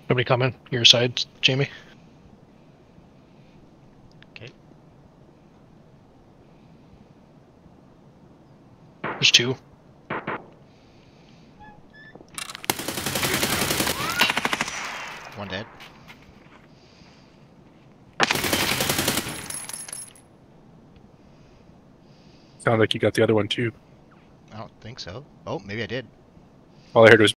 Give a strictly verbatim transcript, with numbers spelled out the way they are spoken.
Nobody coming? Your side, Jamie? Okay. There's two. One dead. Sound like you got the other one too. I don't think so. Oh, maybe I did. All I heard was